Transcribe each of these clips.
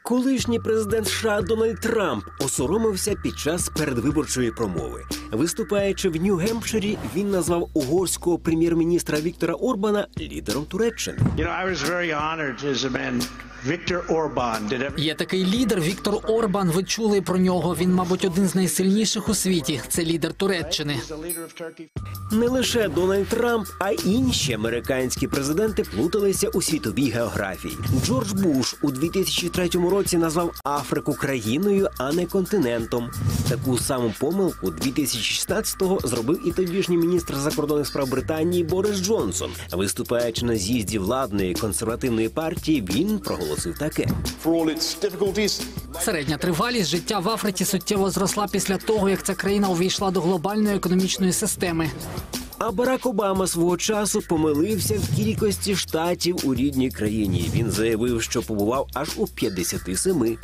Колишній президент США Дональд Трамп осоромився під час передвиборчої промови. Виступаючи в Нью-Гемпширі, він назвав угорського прем'єр-міністра Віктора Орбана лідером Туреччини. Є такий лідер Віктор Орбан, ви чули про нього, він, мабуть, один з найсильніших у світі, це лідер Туреччини. Не лише Дональд Трамп, а й інші американські президенти плуталися у світовій географії. Джордж Буш у 2003 році назвав Африку країною, а не континентом. Таку саму помилку 2016-го зробив і тодішній міністр закордонних справ Британії Борис Джонсон. Виступаючи на з'їзді владної консервативної партії, він проголосив таке. Середня тривалість життя в Африці суттєво зросла після того, як ця країна увійшла до глобальної економічної системи. А Барак Обама свого часу помилився в кількості штатів у рідній країні. Він заявив, що побував аж у 57.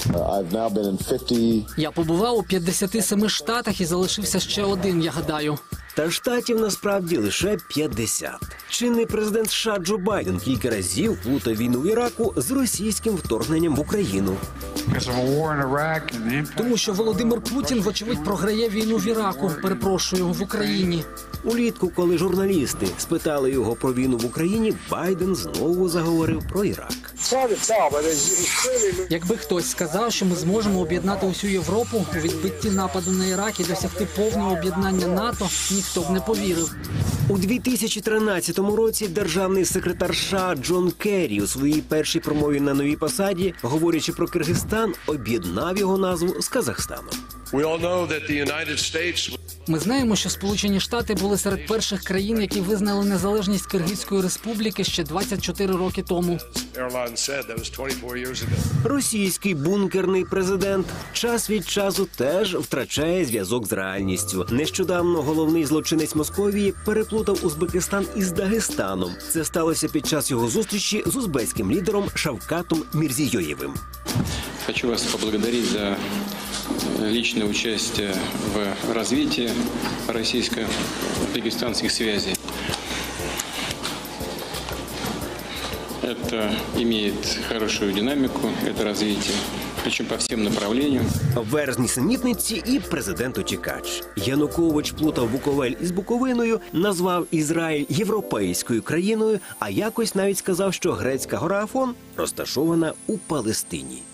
Я побував у 57 штатах і залишився ще один, я гадаю. Та штатів насправді лише 50. Чинний президент США Джо Байден кілька разів плутав війну в Іраку з російським вторгненням в Україну. Тому що Володимир Путін, вочевидь, програє війну в Іраку, в Україні. Улітку, коли журналісти спитали його про війну в Україні, Байден знову заговорив про Ірак. Якби хтось сказав, що ми зможемо об'єднати усю Європу у відбитті нападу на Ірак і досягти повного об'єднання НАТО, ніхто б не повірив. У 2013 році державний секретар США Джон Керрі у своїй першій промові на новій посаді, говорячи про Киргизстан, об'єднав його назву з Казахстаном. Ми знаємо, що Сполучені Штати були серед перших країн, які визнали незалежність Киргизької республіки ще 24 роки тому. Російський бункерний президент час від часу теж втрачає зв'язок з реальністю. Нещодавно головний злочинець Московії переплутав Узбекистан із Дагестаном. Це сталося під час його зустрічі з узбекським лідером Шавкатом Мирзиёевым. Хочу вас поблагодарить за личное участие в развитии российско-дагестанских связей. Это имеет хорошую динамику, это развитие, причем по всем направлениям. Верх нісенітниці і президент утікач. Янукович плутав Буковель із Буковиною, назвав Ізраїль європейською країною, а якось навіть сказав, що грецька гора Афон розташована у Палестині.